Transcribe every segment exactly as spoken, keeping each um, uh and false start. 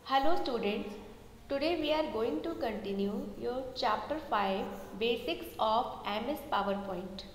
Hello students, today we are going to continue your chapter five Basics of M S PowerPoint.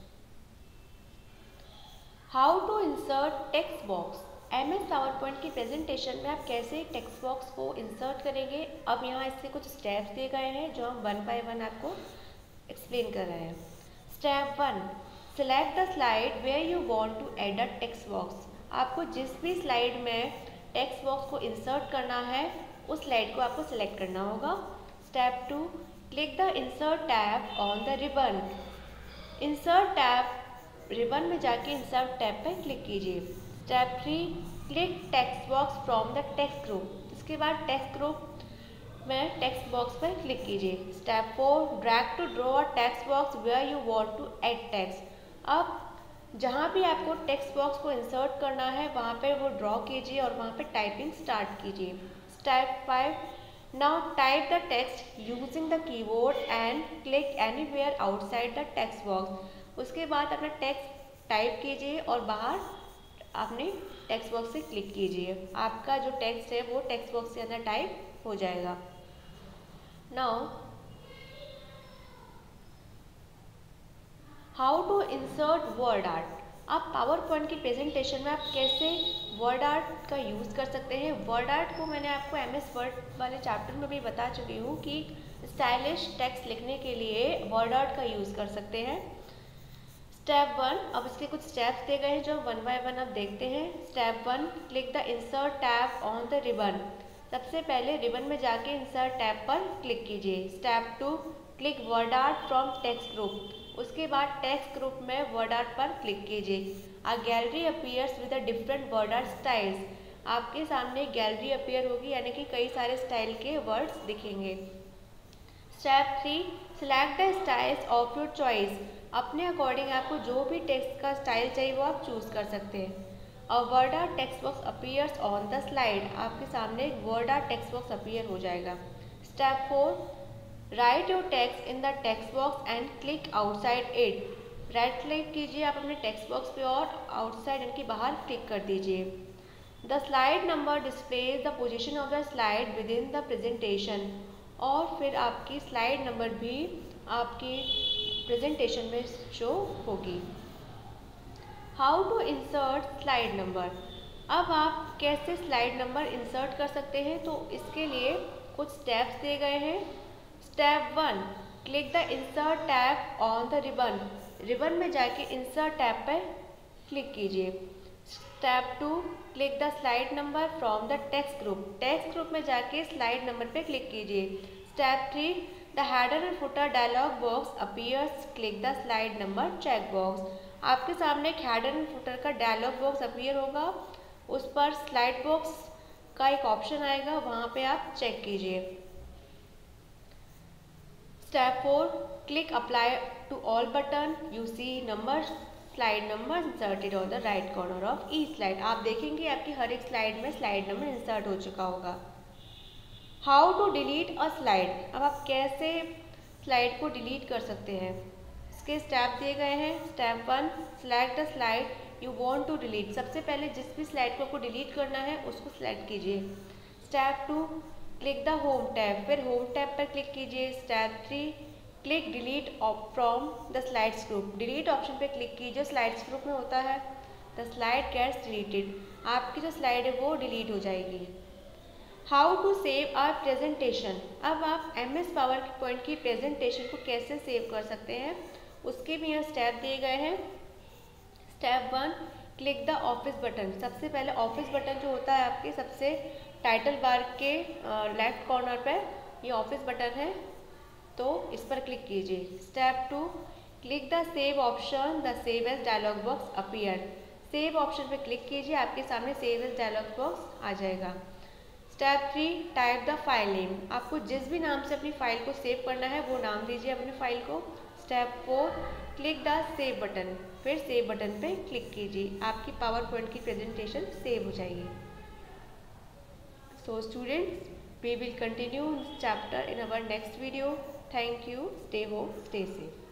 How to insert text box. M S PowerPoint की presentation में आप कैसे text box को insert करेंगे। अब यहाँ इससे कुछ स्टेप्स दिए गए हैं जो हम वन बाय वन आपको एक्सप्लेन कर रहे हैं। Step one, select the slide where you want to add a text box. आपको जिस भी स्लाइड में टेक्स्ट बॉक्स को इंसर्ट करना है उस स्लाइड को आपको सिलेक्ट करना होगा। Step two, click the insert tab on the ribbon. Insert tab ribbon में जाके इंसर्ट टैब पर क्लिक कीजिए। Step three, click text box from the text group. इसके बाद टेक्स्ट ग्रुप में टेक्स्ट बॉक्स पर क्लिक कीजिए। Step four, drag to draw a text box where you want to add text. अब जहाँ भी आपको टेक्स्ट बॉक्स को इंसर्ट करना है वहाँ पे वो ड्रॉ कीजिए और वहाँ पे टाइपिंग स्टार्ट कीजिए। Step five, now type the text using the keyboard and click anywhere outside the text box. उसके बाद अपना टेक्स्ट टाइप कीजिए और बाहर अपने टेक्स्ट बॉक्स से क्लिक कीजिए। आपका जो टेक्स्ट है वो टेक्स्ट बॉक्स के अंदर टाइप हो जाएगा। Now how to insert word art. आप पावर पॉइंट की प्रेजेंटेशन में आप कैसे वर्ड आर्ट का यूज़ कर सकते हैं। वर्ड आर्ट को मैंने आपको एम एस वर्ड वाले चैप्टर में भी बता चुकी हूँ कि स्टाइलिश टेक्स्ट लिखने के लिए वर्ड आर्ट का यूज़ कर सकते हैं। स्टेप वन, अब इसके कुछ स्टेप्स दिए गए हैं जो वन बाय वन आप देखते हैं। Step one, click the insert tab on the ribbon. सबसे पहले रिबन में जाके इंसर्ट टैब पर क्लिक कीजिए। Step two, click word art from text group. उसके बाद टेक्स्ट ग्रुप में वर्ड आर्ट पर क्लिक कीजिए। A gallery appears with a different word art styles. आपके सामने गैलरी अपीयर होगी यानी कि कई सारे स्टाइल के वर्ड्स दिखेंगे। Step three, select the styles of your choice. अपने अकॉर्डिंग आपको जो भी टेक्स्ट का स्टाइल चाहिए वो आप चूज़ कर सकते हैं। A word art text box appears on the slide. आपके सामने एक word art text box appear हो जाएगा। Step four, write your text in the text box and click outside it. Right click कीजिए आप अपने टेक्स्ट बॉक्स पे और आउटसाइड यानी कि बाहर क्लिक कर दीजिए। The slide number displays the position of the slide within the presentation. और फिर आपकी स्लाइड नंबर भी आपकी प्रेजेंटेशन में शो होगी। How to insert slide number. अब आप कैसे स्लाइड नंबर इंसर्ट कर सकते हैं तो इसके लिए कुछ स्टेप्स दिए गए हैं। Step one, click the insert tab on the ribbon. Ribbon में जाके इंसर्ट टैब पर क्लिक कीजिए। Step two, click the slide number from the text group. Text group में जाके स्लाइड नंबर पे क्लिक कीजिए। Step three, the header and footer dialog box appears, click the slide number check box. आपके सामने एक header and footer का dialog box appear होगा, उस पर स्लाइड बॉक्स का एक ऑप्शन आएगा, वहाँ पे आप चेक कीजिए। Step four, click apply to all button. You see number slide number inserted on the right corner of each slide. आप देखेंगे आपकी हर एक स्लाइड में स्लाइड नंबर इंसर्ट हो चुका होगा। How to delete a slide. अब आप कैसे स्लाइड को डिलीट कर सकते हैं, इसके स्टेप दिए गए हैं। Step one, select the slide you want to delete. सबसे पहले जिस भी स्लाइड को आपको डिलीट करना है उसको सिलेक्ट कीजिए। Step two, click the home tab. फिर होम टैब पर क्लिक कीजिए। Step three, click delete from the slides group. Delete option पे क्लिक कीजिए, स्लाइड्स ग्रुप में होता है द स्लाइड गेट्स डिलीटेड। आपकी जो स्लाइड है वो डिलीट हो जाएगी। How to save our presentation. अब आप एम एस पावर पॉइंट की प्रेजेंटेशन को कैसे सेव कर सकते हैं उसके भी यहाँ स्टेप दिए गए हैं। Step one, click the office button. सबसे पहले ऑफिस बटन जो होता है आपके सबसे टाइटल बार के लेफ्ट कॉर्नर पर ये ऑफिस बटन है, तो इस पर क्लिक कीजिए। Step two, click the save option, the save as dialog box appear. Save option पे क्लिक कीजिए, आपके सामने सेव एज डायलॉग बॉक्स आ जाएगा। Step three, type the file name. आपको जिस भी नाम से अपनी फाइल को सेव करना है वो नाम दीजिए अपनी फाइल को। Step four, click the save button. फिर सेव बटन पे क्लिक कीजिए, आपकी पावर पॉइंट की प्रेजेंटेशन सेव हो जाएगी। So students, we will continue this chapter in our next video. Thank you. Stay home, stay safe.